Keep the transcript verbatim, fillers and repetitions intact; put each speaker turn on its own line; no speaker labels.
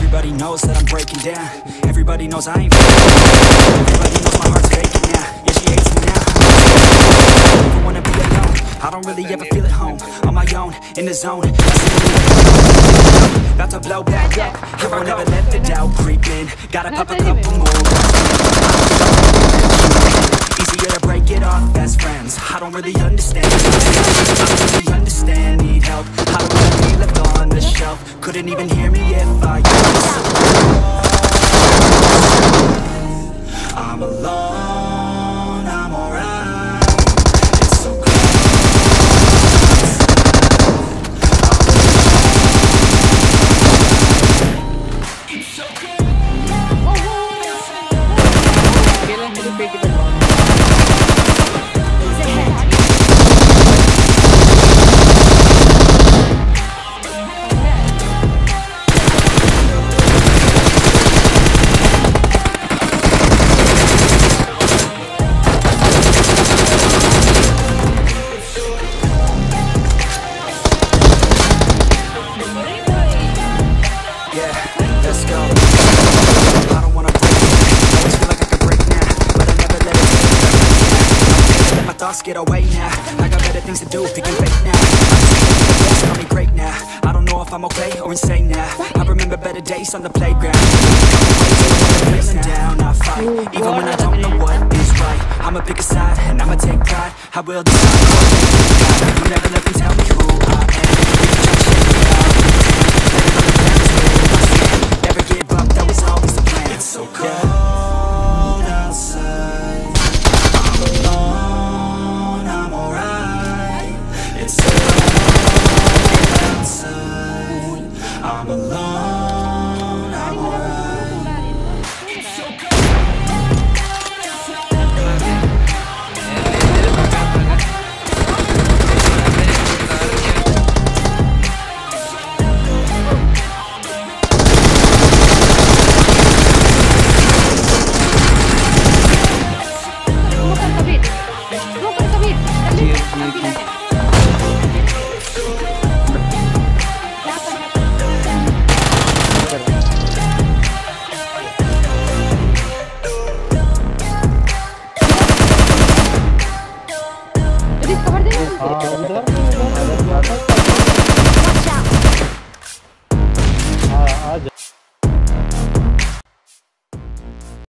Everybody knows that I'm breaking down. Everybody knows I ain't f***ing. Everybody knows my heart's vacant now. Yeah, she hates me now. I never wanna be alone. I don't really ever feel at home. On my own, in the zone. About to blow back up. Here I never let the doubt creep in. Gotta pop a couple more. Easier to break it off best friends. I don't really understand. I don't really understand. Need help. I don't wanna be left on the shelf. Couldn't even hear me if I I'm alone, I'm alright. It's so close. It's so close.
Kailan ko yung pwede ba?
Thoughts get away now. I got better things to do, thinking fake now. I'm just call me great now. I don't know if I'm okay or insane now. I remember better days on the playground. Feeling down, I fight, even when I don't know what is right. I'ma pick a side and I'ma take pride. I will decide. You'll never let them tell me who I am. Never give up, that was always the plan. It's so cold outside. I'm alone, I'm alright. It's so cold outside. I'm alone.